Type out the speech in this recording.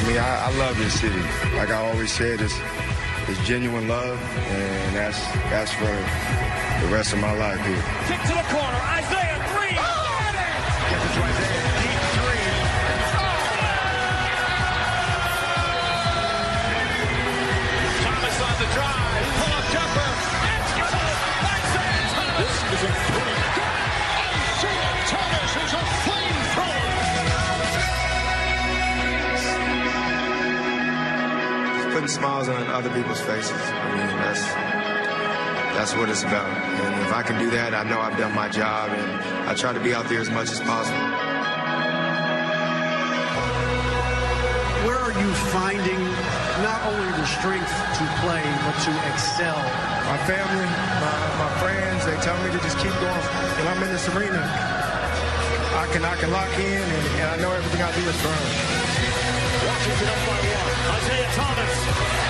I mean, I love this city. Like I always said, it's genuine love, and that's for the rest of my life here. Kick to the corner, Isaiah, three! Gets it to Isaiah, deep three. Thomas on the drive, pull-up jumper, and Isaiah Thomas! This is a three. Isaiah Thomas is a flamethrower! Putting smiles on other people's faces. I mean, that's what it's about. And if I can do that, I know I've done my job, and I try to be out there as much as possible. Where are you finding not only the strength to play, but to excel? My family, my friends, they tell me to just keep going. When I'm in this arena, I can lock in, and I know everything I do is firm. Washington up by one. Isaiah Thomas